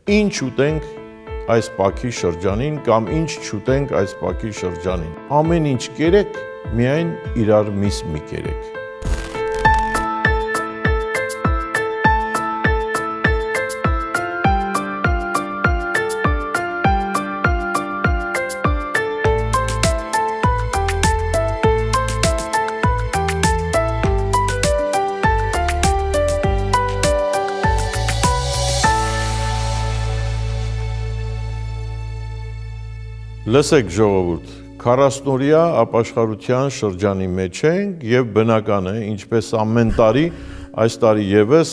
ինչ ուտենք այս պակի շրջանին կամ ինչ չուտենք այս պակի շրջանին։ Ամեն ինչ կերեք, միայն իրար միս մի կերեք։ Լսեք ժողովուրդ, 40-օրյա ապաշխարության շրջանի մեջ ենք և բնական է, ինչպես ամեն տարի, այս տարի ևս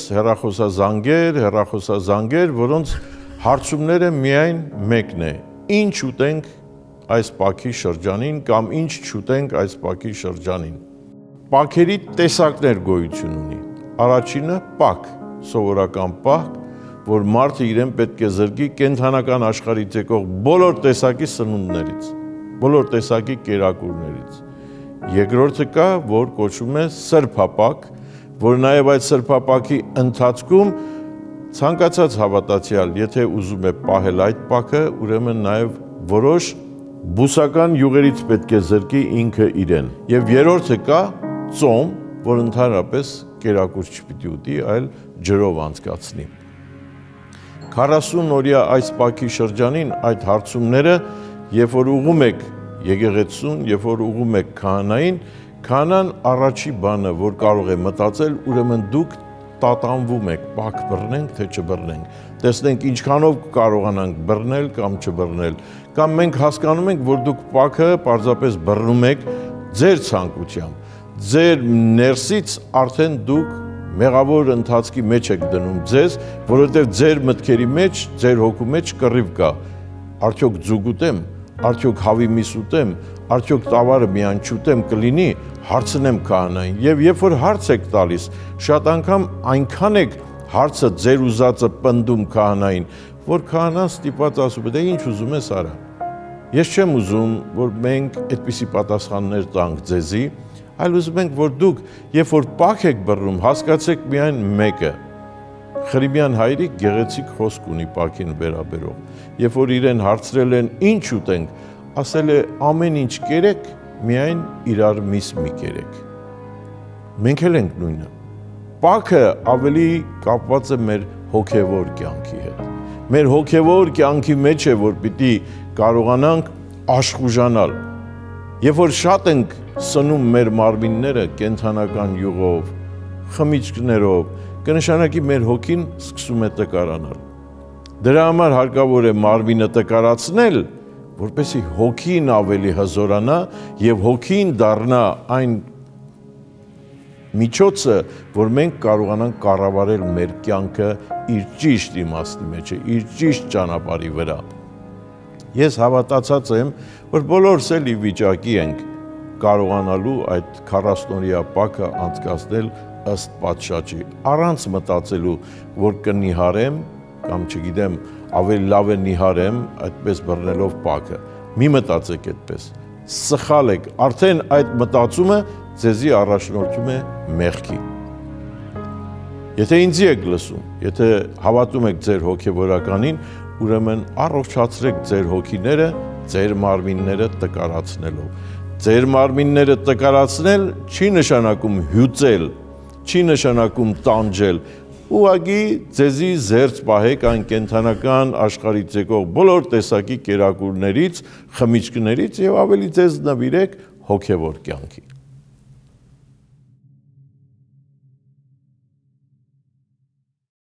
հեռախոսազանգեր, որոնց հարցումները միայն մեկն է, ինչ ուտենք այս պակի շրջանին կամ ինչ չուտենք այս պակի շրջանին։ Պակերի տեսակներ գոյություն ունի, առաջինը պակ, սովորական պակ, որ մարդը իրեն պետք է զրկի կենդանական աշխարհից եկող բոլոր տեսակի սնունդներից, բոլոր տեսակի կերակուրներից։ Երկրորդը կա, որ կոչվում է սրբապակ, որ նաև այդ սրբապակի ընթացքում ցանկացած հավատացյալ, եթե ուզում է պահել այդ պակը, ուրեմն նաև որոշ բուսական յուղերից պետք է զրկի ինքը իրեն։ Եվ երրորդը կա ծոմ, որ ընդհանրապես կերակուր չպիտի ուտի, այլ ջրով անցկացնի։ 40-օրյա այս պակի շրջանին այդ հարցումները, երբ որ ուղում եք եկեղեցուն, երբ որ ուղում եք քահանային, քահանան առաջի բանը, որ կարող է մտածել, ուրեմն դուք տատանվում եք, պակ բռնենք, թե չբռնենք, տեսնենք ինչքանով կարողանանք բռնել կամ չբռնել, կամ մենք հասկանում ենք, որ դուք պակը պարզապես բռնում եք ձեր ցանկությամբ, ձեր ներսից արդեն դուք մեղավոր ընթացքի մեջ եք դնում ձեզ, որովհետև ձեր մտքերի մեջ, ձեր հոգու մեջ կռիվ կա, արդյոք ձուկ ուտեմ, արդյոք հավի միս ուտեմ, արդյոք տավարը միայն չուտեմ կլինի, հարցնեմ քահանային, և երբ որ հարց եք տալիս, շատ անգամ այնքան եք հարցը ձեր ուզածը պնդում քահանային, որ քահանան ստիպված ասում է, դե ինչ ուզում ես արա։ Ես չեմ ուզում, որ մենք այդպիսի պատասխաններ տանք ձեզի, այլ ուզում ենք, որ դուք, երբ որ պակ եք բռնում, հասկացեք միայն մեկը։ Խրիմյան հայրիկ գեղեցիկ խոսք ունի պակին վերաբերող, երբ որ իրեն հարցրել են ինչ ուտենք, ասել է ամեն ինչ կերեք, միայն իրար միս մի կերեք։ Մենք էլ ենք նույնը։ Պակը ավելի կապված է մեր հոգևոր կյանքի հետ։ Մեր հոգևոր կյանքի մեջ է, որ պիտի կարողանանք աշխուժանալ։ Երբ որ շատ ենք սնում մեր մարմինները կենդանական յուղով, խմիչքներով, կնշանակի մեր հոգին սկսում է տկարանալ։ Դրա համար հարկավոր է մարմինը տկարացնել, որպեսզի հոգին ավելի հզորանա և հոգին դառնա այն միջոցը, որ մենք կարողանանք կառավարել մեր կյանքը իր ճիշտ իմաստի մեջ, իր ճիշտ ճանապարհի վրա։ Ես հավատացած եմ, որ բոլորս էլ ի վիճակի ենք կարողանալու այդ 40-օրյա պակը անցկացնել ըստ պատշաճի, առանց մտածելու, որ կնիհարեմ կամ չգիտեմ, ավելի լավ է նիհարեմ այդպես բռնելով պակը։ Մի մտածեք այդպես, սխալ եք, արդեն այդ մտածումը ձեզի առաջնորդում է մեղքի։ Եթե ինձի եք լսում, եթե հավատում եք ձեր հոգևորականին, ուրեմն առողջացրեք ձեր հոգիները, ձեր մարմինները տկարացնելով։ Ձեր մարմինները տկարացնել չի նշանակում հյուծել, չի նշանակում տանջել, ուղղակի ձեզի զերծ պահեք այն կենդանական աշխարհից եկող բոլոր տեսակի կերակուրներից, խմիչքներից և ավելի ձեզ նվիրեք հոգևոր կյանքի։